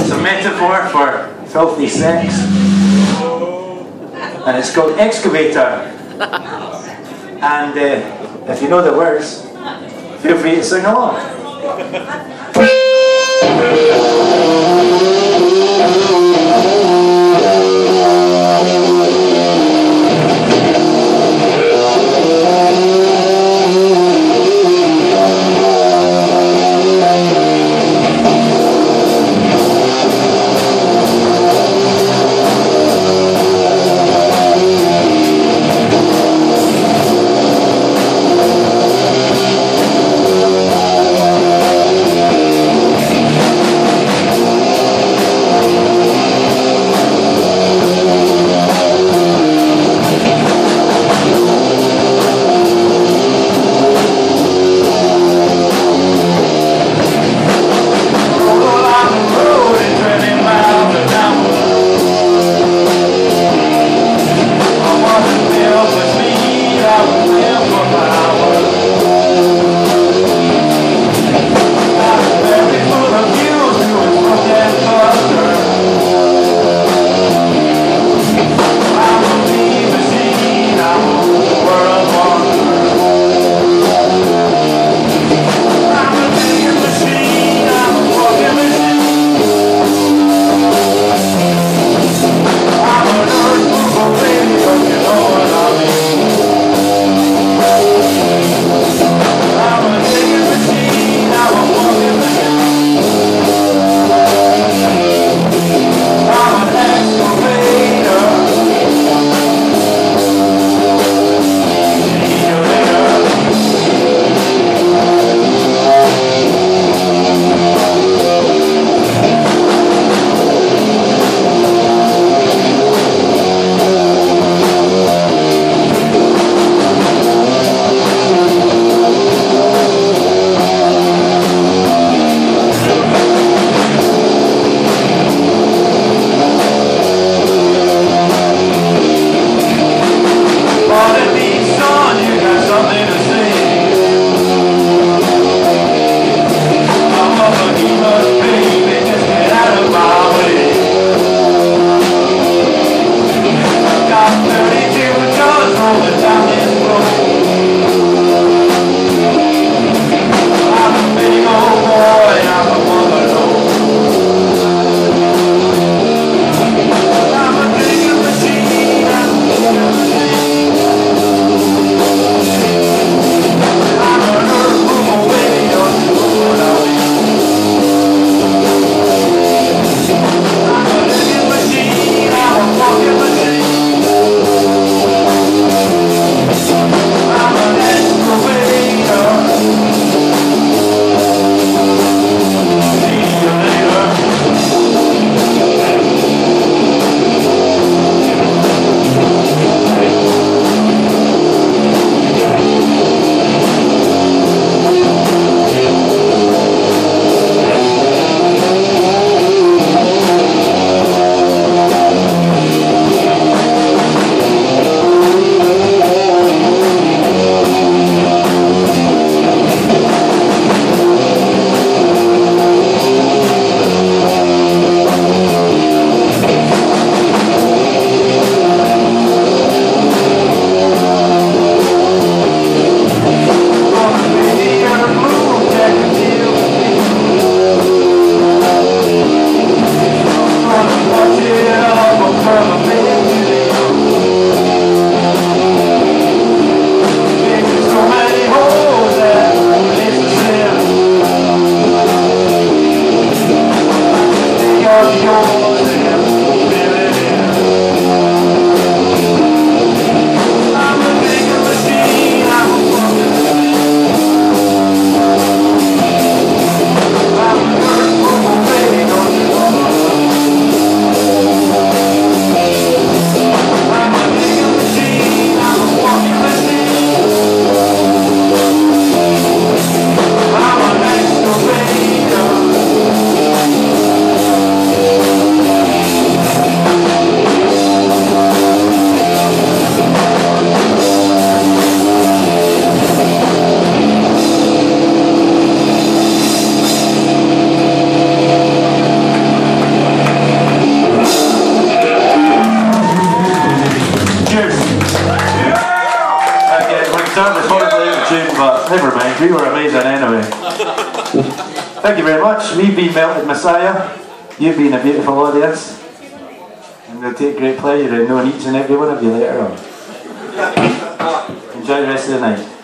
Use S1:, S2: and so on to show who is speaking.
S1: It's a metaphor for filthy sex. And it's called Excavator. And if you know the words, feel free to sing along.
S2: started horribly out of tune, but never mind, we were amazing anyway. Thank you very much. We've been Melted Messiah. You've been a beautiful audience. And we'll take great pleasure in knowing each and every one of you later on. Enjoy the rest of the night.